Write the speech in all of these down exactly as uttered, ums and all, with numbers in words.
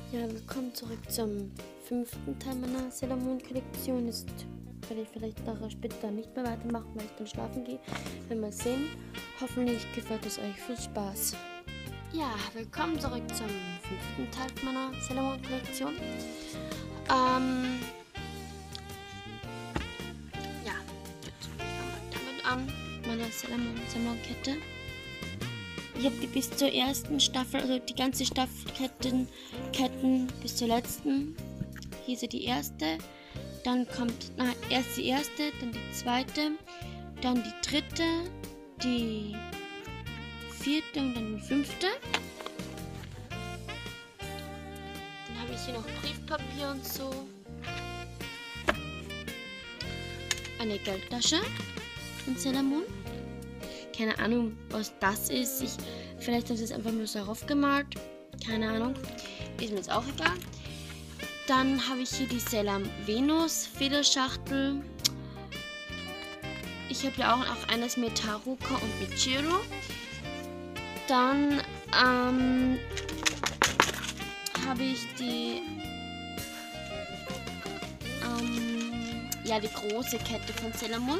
Ja, willkommen zurück zum fünften Teil meiner Sailor Moon Kollektion. Jetzt werde ich vielleicht nachher später nicht mehr weitermachen, weil ich dann schlafen gehe. Werden wir sehen. Hoffentlich gefällt es euch. Viel Spaß. Ja, willkommen zurück zum fünften Teil meiner Sailor Moon Kollektion. Ähm, ja, jetzt fangen wir damit an, meiner Sailor Moon Sammlung-Kette. Ich habe die bis zur ersten Staffel, also die ganze Staffel Ketten, Ketten bis zur letzten. Hier ist die erste, dann kommt, na, erst die erste, dann die zweite, dann die dritte, die vierte und dann die fünfte. Dann habe ich hier noch Briefpapier und so. Eine Geldtasche von Sailor Moon. Keine Ahnung, was das ist. Ich, vielleicht haben sie es einfach nur so aufgemalt. Keine Ahnung. Ist mir jetzt auch egal. Dann habe ich hier die Sailor Venus Federschachtel. Ich habe ja auch noch eines mit Haruka und mit Chiro. Dann ähm, habe ich die ähm, ja, die große Kette von Sailor Moon.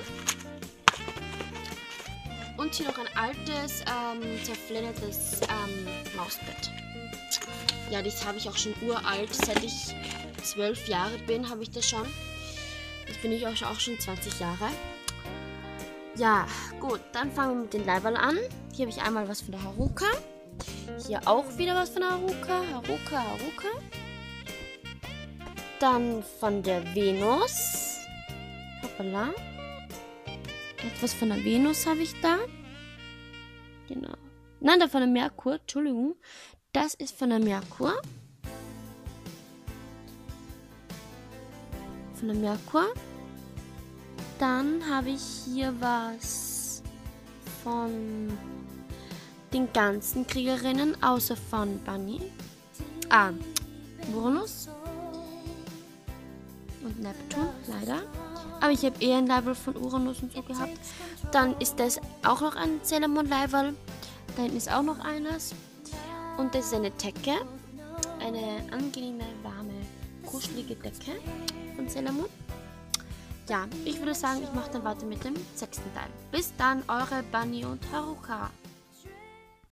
Und hier noch ein altes, ähm, zerfleddertes ähm, Mausbett. Ja, das habe ich auch schon uralt. Seit ich zwölf Jahre bin, habe ich das schon. Jetzt bin ich auch schon zwanzig Jahre. Ja, gut. Dann fangen wir mit den Leiberl an. Hier habe ich einmal was von der Haruka. Hier auch wieder was von der Haruka. Haruka, Haruka. Dann von der Venus. Hoppala. Etwas von der Venus habe ich da. Genau. Nein, da von der Merkur. Entschuldigung. Das ist von der Merkur. Von der Merkur. Dann habe ich hier was von den ganzen Kriegerinnen, außer von Bunny. Ah, Uranus. Und Neptun, leider. Aber ich habe eher ein Leiberl von Uranus und so gehabt. Dann ist das auch noch ein Sailor Moon Leiberl. Da hinten ist auch noch eines. Und das ist eine Decke. Eine angenehme, warme, kuschelige Decke von Sailor Moon. Ja, ich würde sagen, ich mache dann weiter mit dem sechsten Teil. Bis dann, eure Bunny und Haruka.